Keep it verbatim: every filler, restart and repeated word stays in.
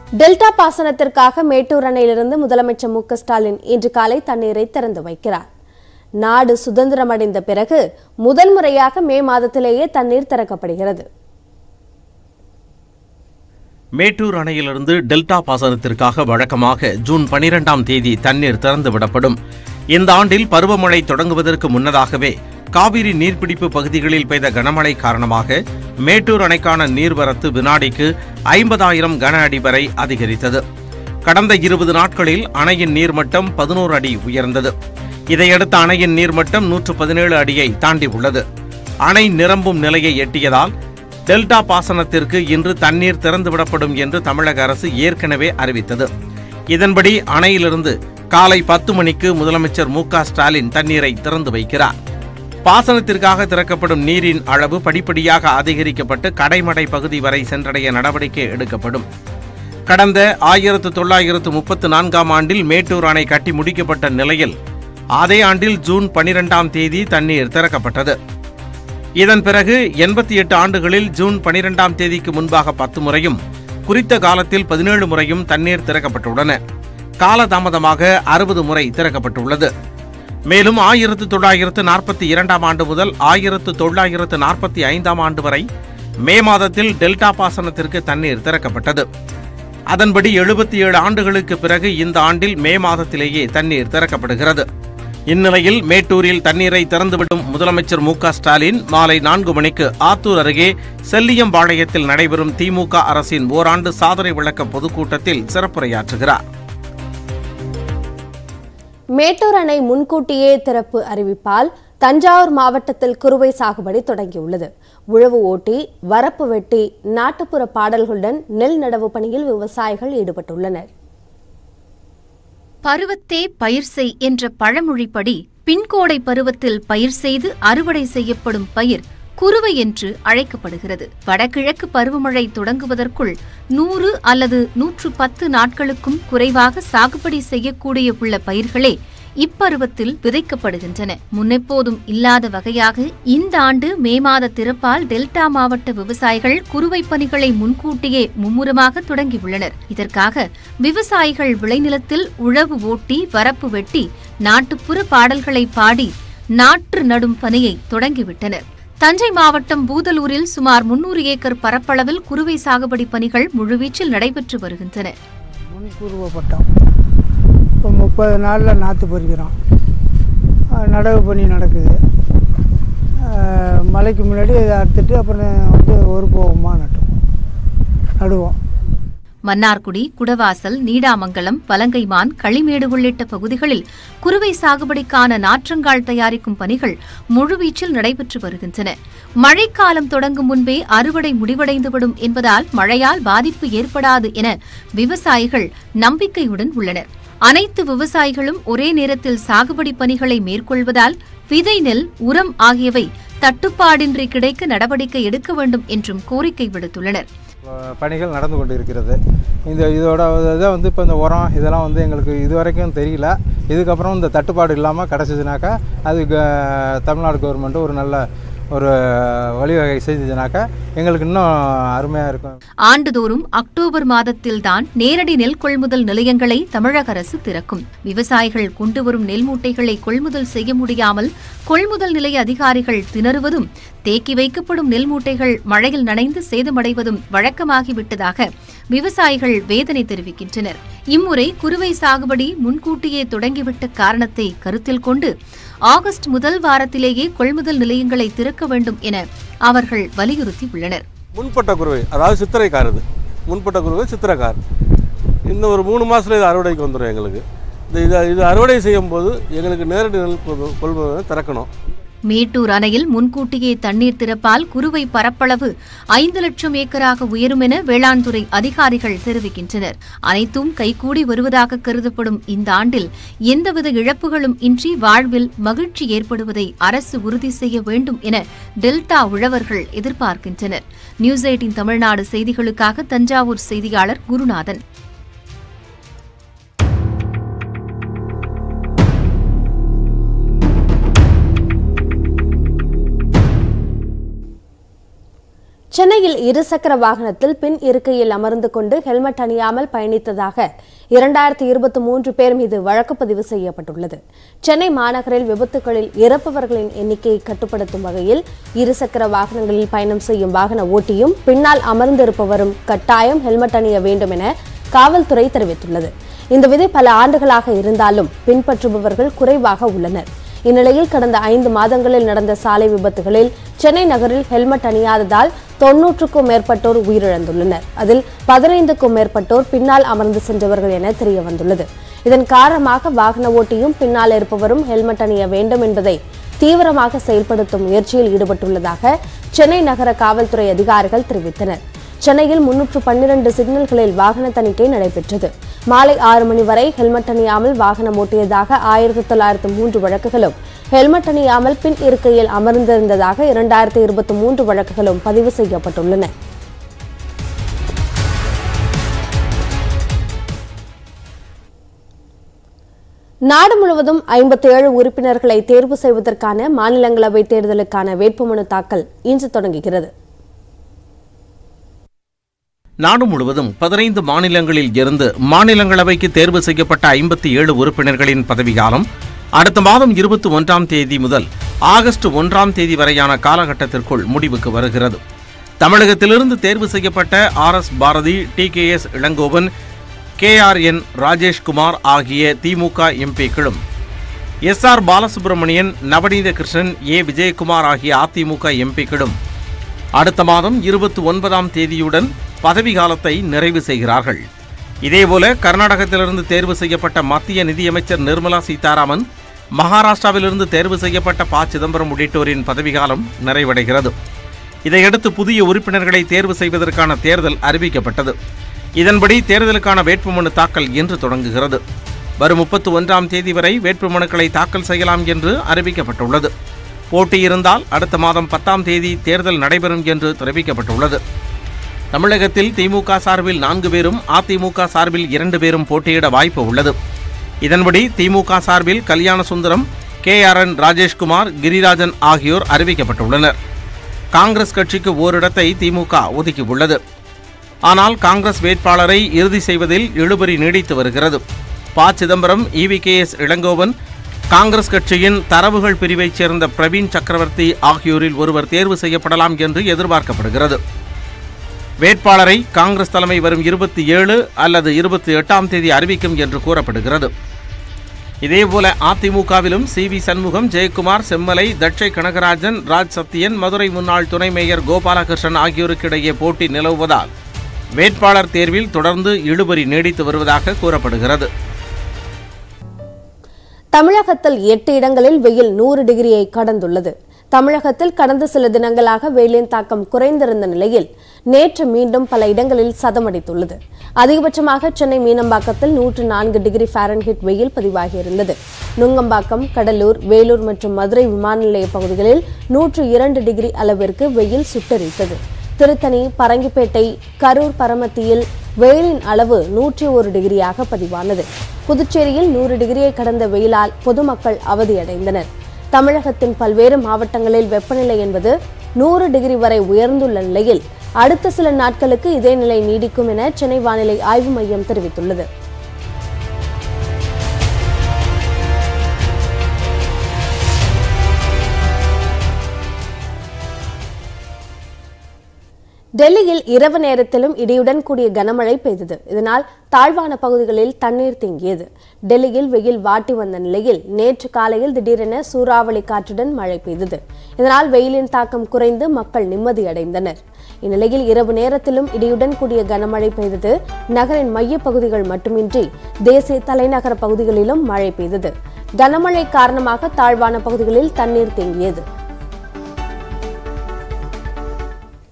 Delta பாசனத்திற்காக மேட்டூர் அணையிலிருந்து முதலமைச்சர் மு க ஸ்டாலின் இன்று காலை தண்ணீரை திறந்து வைக்கிறார். நாடு சுதந்திரமடைந்த பிறகு முதல் முறையாக மே மாதத்திலேயே தண்ணீர் திறக்கப்படுகிறது. மேட்டூர் அணையிலிருந்து டெல்டா பாசனத்திற்காக வழக்கமாக ஜூன் பனிரெண்டாம் தேதி தண்ணீர் திறந்து விடப்படும். இந்த ஆண்டில் பருவமழை தொடங்குவதற்கு முன்னதாகவே காவிரி நீர்பிடிப்பு பகுதிகளில் பெய்த கனமழை காரணமாக மேட்டூர் அணைக்கான நீர்வரத்து வினாடிக்கு ஐம்பதாயிரம் கன அடி வரை அதிகரித்தது. கடந்த இருபது நாட்களில் அணையின் நீர்மட்டம் பதினோரு அடி உயர்ந்தது. இதையடுத்து அணையின் நீர்மட்டம் நூற்று பதினேழு அடியை தாண்டி உள்ளது. அணை நிரம்பும் நிலையை எட்டியதால் டெல்டா பாசனத்திற்கு இன்று தண்ணீர் திறந்துவிடப்படும் என்று தமிழக அரசு ஏற்கனவே அறிவித்தது. இதன்படி அணையிலிருந்து காலை பத்து மணிக்கு முதலமைச்சர் மு க ஸ்டாலின் தண்ணீரை திறந்து வைக்கிறார். பாசனத்திற்காக திறக்கப்படும் நீரின் அளவு படிப்படியாக அதிகரிக்கப்பட்டு கடைமடை பகுதி வரை சென்றடைய நடவடிக்கை எடுக்கப்படும். கடந்த ஆயிரத்து தொள்ளாயிரத்து முப்பத்து நான்காம் ஆண்டில் மேட்டூர் அணை கட்டி முடிக்கப்பட்ட நிலையில் அதே ஆண்டில் ஜூன் பனிரெண்டாம் தேதி தண்ணீர் திறக்கப்பட்டது. இதன் பிறகு எண்பத்தி எட்டு ஆண்டுகளில் ஜூன் பனிரெண்டாம் தேதிக்கு முன்பாக பத்து முறையும் குறித்த காலத்தில் பதினேழு முறையும் தண்ணீர் திறக்கப்பட்டுள்ளன. காலதாமதமாக அறுபது முறை திறக்கப்பட்டுள்ளது. மேலும் ஆயிரத்து தொள்ளாயிரத்து நாற்பத்தி இரண்டாம் ஆண்டு முதல் ஆயிரத்து தொள்ளாயிரத்து நாற்பத்தி ஐந்தாம் ஆண்டு வரை மே மாதத்தில் டெல்டா பாசனத்திற்கு தண்ணீர் திறக்கப்பட்டது. அதன்படி எழுபத்தி ஏழு ஆண்டுகளுக்கு பிறகு இந்த ஆண்டில் மே மாதத்திலேயே தண்ணீர் திறக்கப்படுகிறது. இந்நிலையில் மேட்டூரில் தண்ணீரை திறந்துவிடும் முதலமைச்சர் மு க ஸ்டாலின் மாலை நான்கு மணிக்கு ஆத்தூர் அருகே செல்லியம்பாளையத்தில் நடைபெறும் திமுக அரசின் ஓராண்டு சாதனை விளக்க பொதுக்கூட்டத்தில் சிறப்புரையாற்றுகிறார். மேட்டூர் அணை முன்கூட்டியே திறப்பு அறிவிப்பால் தஞ்சாவூர் மாவட்டத்தில் குறுவை சாகுபடி தொடங்கியுள்ளது. உழவு ஓட்டி, வரப்பு வெட்டி, நாட்டுப்புற பாடல்களுடன் நெல் நடவு பணியில் விவசாயிகள் ஈடுபட்டுள்ளனர். பருவத்தே பயிர் செய் என்ற பழமொழிப்படி பின்கோடை பருவத்தில் பயிர் செய்து அறுவடை செய்யப்படும் பயிர் குறுவை என்று அழைக்கப்படுகிறது. வடகிழக்கு பருவமழை தொடங்குவதற்குள் நூறு அல்லது நூற்று பத்து நாட்களுக்கும் குறைவாக சாகுபடி செய்யக்கூடிய உள்ள பயிர்களே இப்பருவத்தில் விதைக்கப்படுகின்றன. முன்னெப்போதும் இல்லாத வகையாக இந்த ஆண்டு மே மாத திறப்பால் டெல்டா மாவட்ட விவசாயிகள் குறுவை பணிகளை முன்கூட்டியே மும்முரமாக தொடங்கியுள்ளனர். இதற்காக விவசாயிகள் விளைநிலத்தில் உழவு ஓட்டி, வரப்பு வெட்டி, நாட்டுப்புற பாடல்களை பாடி நாற்று நடும் பணியை தொடங்கிவிட்டனர். தஞ்சை மாவட்டம் பூதலூரில் சுமார் முன்னூறு ஏக்கர் பரப்பளவில் குறுவை சாகுபடி பணிகள் முழுவீச்சில் நடைபெற்று வருகின்றன. முன்கூறுவப்பட்டோம். இப்போ முப்பது நாளில் நாற்று பறிக்கிறோம். நடவு பணி நடக்குது. மழைக்கு முன்னாடி இதை அறுத்துட்டு அப்புறம் வந்து ஒரு போகமா நட்டுவோம் நடுவோம். மன்னார்குடி, குடவாசல், நீடாமங்கலம், பலங்கைமான், களிமேடு உள்ளிட்ட பகுதிகளில் குறுவை சாகுபடிக்கான நாற்றங்கால் தயாரிக்கும் பணிகள் முழுவீச்சில் நடைபெற்று வருகின்றன. மழைக்காலம் தொடங்கும் முன்பே அறுவடை முடிவடைந்துவிடும் என்பதால் மழையால் பாதிப்பு ஏற்படாது என விவசாயிகள் நம்பிக்கையுடன் உள்ளனர். அனைத்து விவசாயிகளும் ஒரே நேரத்தில் சாகுபடி பணிகளை மேற்கொள்வதால் விதை, நெல், உரம் ஆகியவை தட்டுப்பாடின்றி கிடைக்க நடவடிக்கை எடுக்க வேண்டும் என்றும் கோரிக்கை விடுத்துள்ளனர். பணிகள் நடந்து கொண்டு இருக்கிறது. இந்த இதோட இதை வந்து இப்போ இந்த உரம் இதெல்லாம் வந்து எங்களுக்கு இது வரைக்கும் தெரியல. இதுக்கப்புறம் இந்த தட்டுப்பாடு இல்லாமல் கிடச்சிதுனாக்கா அது தமிழ்நாடு கவர்மெண்ட்டு ஒரு நல்ல ஒரு வழிவகை செய்ததுனாக்கா எங்களுக்கு இன்னும் அருமையாக இருக்கும். ஆண்டுதோறும் அக்டோபர் மாதத்தில்தான் நேரடி நெல் கொள்முதல் நிலையங்களை தமிழக அரசு திறக்கும். விவசாயிகள் கொண்டு வரும் நெல் மூட்டைகளை கொள்முதல் செய்ய முடியாமல் கொள்முதல் நிலைய அதிகாரிகள் திணறுவதும், தேக்கி வைக்கப்படும் நெல் மூட்டைகள் மழையில் நனைந்து சேதமடைவதும் வழக்கமாகிவிட்டதாக விவசாயிகள் வேதனை தெரிவிக்கின்றனர். இம்முறை குறுவை சாகுபடி முன்கூட்டியே தொடங்கிவிட்ட காரணத்தை கருத்தில் கொண்டு ஆகஸ்ட் முதல் வாரத்திலேயே கொள்முதல் நிலையங்களை திறக்க வேண்டும் என அவர்கள் வலியுறுத்தி உள்ளனர். முன்பட்ட குறுவை, அதாவது சித்திரை கார், இது முன்பட்ட குறுவை சித்திரை கார். இன்னும் ஒரு மூணு மாசத்துல இது அறுவடைக்கு வந்துடும். எங்களுக்கு இது இது அறுவடை செய்யும் போது எங்களுக்கு நேரடி நெல் கொள்முதல் திறக்கணும். மேட்டூர் அணையில் முன்கூட்டியே தண்ணீர் திறப்பால் குறுவை பரப்பளவு ஐந்து லட்சம் ஏக்கராக உயரும் என வேளாண் துறை அதிகாரிகள் தெரிவிக்கின்றனர். அனைத்தும் கைகூடி வருவதாக கருதப்படும் இந்த ஆண்டில் எந்தவித இழப்புகளும் இன்றி வாழ்வில் மகிழ்ச்சி ஏற்படுவதை அரசு உறுதி செய்ய வேண்டும் என டெல்டா உழவர்கள் எதிர்பார்க்கின்றனர். நியூஸ் எய்ட்டீன் தமிழ்நாடு செய்திகளுக்காக தஞ்சாவூர் செய்தியாளர் குருநாதன். சென்னையில் இருசக்கர வாகனத்தில் பின் இருக்கையில் அமர்ந்து கொண்டு ஹெல்மெட் அணியாமல் பயணித்ததாக இரண்டாயிரத்தி இருபத்தி மூன்று பேர் மீது வழக்கு பதிவு செய்யப்பட்டுள்ளது. சென்னை மாநகரில் விபத்துகளில் இறப்பவர்களின் எண்ணிக்கையை கட்டுப்படுத்தும் வகையில் இருசக்கர வாகனங்களில் பயணம் செய்யும் வாகன ஓட்டியும் பின்னால் அமர்ந்திருப்பவரும் கட்டாயம் ஹெல்மெட் அணிய வேண்டும் என காவல்துறை தெரிவித்துள்ளது. இந்த விதி பல ஆண்டுகளாக இருந்தாலும் பின்பற்றுபவர்கள் குறைவாக உள்ளனர். இந்நிலையில் கடந்த ஐந்து மாதங்களில் நடந்த சாலை விபத்துகளில் சென்னை நகரில் ஹெல்மெட் அணியாததால் தொன்னூற்றுக்கும் மேற்பட்டோர் உயிரிழந்துள்ளனர். அதில் பதினைந்துக்கும் மேற்பட்டோர் பின்னால் அமர்ந்து சென்றவர்கள் என தெரிய வந்துள்ளது. இதன் காரணமாக வாகன ஓட்டியும் பின்னால் இருப்பவரும் ஹெல்மெட் அணிய வேண்டும் என்பதை தீவிரமாக செயல்படுத்தும் முயற்சியில் ஈடுபட்டுள்ளதாக சென்னை நகர காவல்துறை அதிகாரிகள் தெரிவித்தனர். சென்னையில் முன்னூற்று பன்னிரண்டு சிக்னல்களில் வாகன தணிக்கை நடைபெற்றது. மாலை ஆறு மணி வரை ஹெல்மெட் அணியாமல் வாகனம் ஓட்டியதாக ஆயிரத்தி தொள்ளாயிரத்து மூன்று வழக்குகளும், ஹெல்மெட் அணியாமல் பின் இருக்கையில் அமர்ந்திருந்ததாக இரண்டாயிரத்தி இருபத்தி மூன்று வழக்குகளும் பதிவு செய்யப்பட்டுள்ளன. நாடு முழுவதும் ஐம்பத்தி ஏழு உறுப்பினர்களை தேர்வு செய்வதற்கான மாநிலங்களவை தேர்தலுக்கான வேட்புமனு தாக்கல் இன்று தொடங்குகிறது. நாடு முழுவதும் பதினைந்து மாநிலங்களில் இருந்து மாநிலங்களவைக்கு தேர்வு செய்யப்பட்ட ஐம்பத்தி ஏழு உறுப்பினர்களின் பதவிக்காலம் அடுத்த மாதம் இருபத்தி ஒன்றாம் தேதி முதல் ஆகஸ்ட் ஒன்றாம் தேதி வரையான காலகட்டத்திற்குள் முடிவுக்கு வருகிறது. தமிழகத்திலிருந்து தேர்வு செய்யப்பட்ட R S Bharathi, T K S Elangovan, K R N Rajeshkumar ஆகிய திமுக எம்பிக்களும், S R Balasubramanian, Navaneetha Krishnan, A Vijayakumar ஆகிய அதிமுக எம்பிக்களும் அடுத்த மாதம் இருபத்தி ஒன்பதாம் தேதியுடன் பதவி காலத்தை நிறைவு செய்கிறார்கள். இதேபோல கர்நாடகத்திலிருந்து தேர்வு செய்யப்பட்ட மத்திய நிதியமைச்சர் நிர்மலா சீதாராமன், மகாராஷ்டிராவிலிருந்து தேர்வு செய்யப்பட்ட ப சிதம்பரம் உள்ளிட்டோரின் பதவிக்காலம் நிறைவடைகிறது. இதையடுத்து புதிய உறுப்பினர்களை தேர்வு செய்வதற்கான தேர்தல் அறிவிக்கப்பட்டது. இதன்படி தேர்தலுக்கான வேட்புமனு தாக்கல் இன்று தொடங்குகிறது. வரும் முப்பத்தி ஒன்றாம் தேதி வரை வேட்புமனுக்களை தாக்கல் செய்யலாம் என்று அறிவிக்கப்பட்டுள்ளது. போட்டி இருந்தால் அடுத்த மாதம் பத்தாம் தேதி தேர்தல் நடைபெறும் என்று தெரிவிக்கப்பட்டுள்ளது. தமிழகத்தில் திமுக சார்பில் நான்கு பேரும், அதிமுக சார்பில் இரண்டு பேரும் போட்டியிட வாய்ப்பு உள்ளது. இதன்படி திமுக சார்பில் Kalyana Sundaram, K R N Rajeshkumar, Girirajan ஆகியோர் அறிவிக்கப்பட்டுள்ளனர். காங்கிரஸ் கட்சிக்கு ஓரிடத்தை திமுக ஒதுக்கியுள்ளது. ஆனால் காங்கிரஸ் வேட்பாளரை இறுதி செய்வதில் இழுபறி நீடித்து வருகிறது. P Chidambaram, E V K S Elangovan, Congress கட்சியின் தரவுகள் பிரிவைச் சேர்ந்த பிரவீன் சக்கரவர்த்தி ஆகியோரில் ஒருவர் தேர்வு செய்யப்படலாம் என்று எதிர்பார்க்கப்படுகிறது. வேட்பாளரை காங்கிரஸ் தலைமை வரும் இருபத்தி ஏழு அல்லது இருபத்தி எட்டாம் தேதி அறிவிக்கும் என்று கூறப்படுகிறது. இதேபோல அதிமுகவிலும் சி வி சண்முகம், ஜெயக்குமார், செம்மலை, தட்சை கனகராஜன், ராஜ் சத்தியன், மதுரை முன்னாள் துணை மேயர் கோபாலகிருஷ்ணன் ஆகியோருக்கிடையே போட்டி நிலவுவதால் வேட்பாளர் தேர்வில் தொடர்ந்து இழுபறி நீடித்து வருவதாக கூறப்படுகிறது. தமிழகத்தில் எட்டு இடங்களில் வெயில் நூறு டிகிரியை கடந்துள்ளது. தமிழகத்தில் கடந்த சில தினங்களாக வெயிலின் தாக்கம் குறைந்திருந்த நிலையில் நேற்று மீண்டும் பல இடங்களில் சதமடித்துள்ளது. அதிகபட்சமாக சென்னை மீனம்பாக்கத்தில் நூற்று நான்கு டிகிரி ஃபாரன்ஹீட் வெயில் பதிவாகியிருந்தது. நுங்கம்பாக்கம், கடலூர், வேலூர் மற்றும் மதுரை விமான நிலைய பகுதிகளில் நூற்று இரண்டு டிகிரி அளவிற்கு வெயில் சுட்டெரித்தது. திருத்தணி, பரங்கிப்பேட்டை, கரூர், பரமத்தியில் வெயிலின் அளவு நூற்றி ஒரு டிகிரியாக பதிவானது. புதுச்சேரியில் நூறு டிகிரியை கடந்த வெயிலால் பொதுமக்கள் அவதியடைந்தனர். தமிழகத்தின் பல்வேறு மாவட்டங்களில் வெப்பநிலை என்பது நூறு டிகிரி வரை உயர்ந்துள்ள நிலையில் அடுத்த சில நாட்களுக்கு இதே நிலை நீடிக்கும் என சென்னை வானிலை ஆய்வு மையம் தெரிவித்துள்ளது. டெல்லியில் இரவு நேரத்திலும் இடியுடன் கூடிய கனமழை பெய்தது. இதனால் தாழ்வான பகுதிகளில் தண்ணீர் தேங்கியது. டெல்லியில் வெயில் வாட்டி வந்த நிலையில் நேற்று காலையில் திடீரென சூறாவளி காற்றுடன் மழை பெய்தது. இதனால் வெயிலின் தாக்கம் குறைந்து மக்கள் நிம்மதியடைந்தனர். இந்நிலையில் இரவு நேரத்திலும் இடியுடன் கூடிய கனமழை பெய்தது. நகரின் மைய பகுதிகள் மட்டுமின்றி தேசிய தலைநகர பகுதிகளிலும் மழை பெய்தது. கனமழை காரணமாக தாழ்வான பகுதிகளில் தண்ணீர் தேங்கியது.